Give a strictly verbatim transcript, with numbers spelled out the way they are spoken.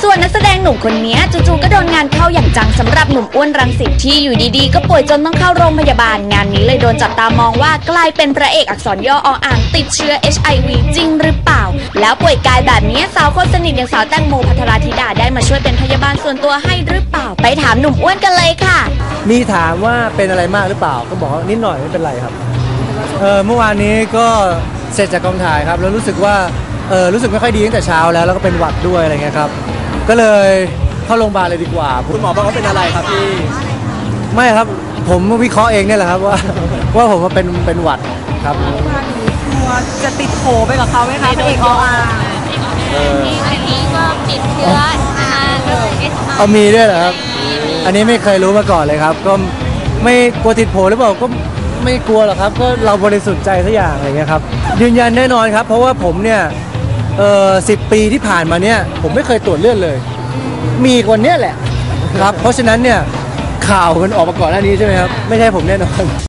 ส่วนนักแสดงหนุ่มคนนี้จู่ๆก็โดนงานเข้าอย่างจังสำหรับหนุ่มอ้วนรังสิตที่อยู่ดีๆก็ป่วยจนต้องเข้าโรงพยาบาลงานนี้เลยโดนจับตามองว่ากลายเป็นพระเอกอักษรย่อออ่างติดเชื้อ เอช ไอ วี จริงหรือเปล่าแล้วป่วยกายแบบนี้สาวคนสนิทอย่างสาวแตงโมภัทรธิดาได้มาช่วยเป็นพยาบาลส่วนตัวให้หรือเปล่าไปถามหนุ่มอ้วนกันเลยค่ะมีถามว่าเป็นอะไรมากหรือเปล่าก็บอกว่านิดหน่อยไม่เป็นไรครับเออเมื่อวานนี้ก็เสร็จจากกองถ่ายครับแล้วรู้สึกว่าเออรู้สึกไม่ค่อยดีตั้งแต่เช้าแล้วแล้วก็เป็นหวัดด้วยอะไรเงี้ยครับก็เลยเข้าโรงพยาบาลเลยดีกว่าคุณหมอบอกว่าเป็นอะไรครับพี่ไม่ครับผมวิเคราะห์เองเนี่ยแหละครับว่าว่าผมเป็นเป็นหวัดครับกลัวจะติดโผไปกับเขาไหมคะพระเอกออ่างที่อันนี้ก็ติดเชื้อนะคะเอามีด้วยเหรอครับอันนี้ไม่เคยรู้มาก่อนเลยครับก็ไม่กลัวติดโผหรือเปล่าก็ไม่กลัวหรอกครับก็เราบริสุทธิ์ใจสักอย่างอะไรเงี้ยครับยืนยันแน่นอนครับเพราะว่าผมเนี่ยเออสิบปีที่ผ่านมาเนี่ยผมไม่เคยตรวจเลือดเลยมีคนเนี้ยแหละครับเพราะฉะนั้นเนี่ยข่าวมันออกมาก่อนหน้านี้ใช่ไหมครับไม่ใช่ผมแน่นอน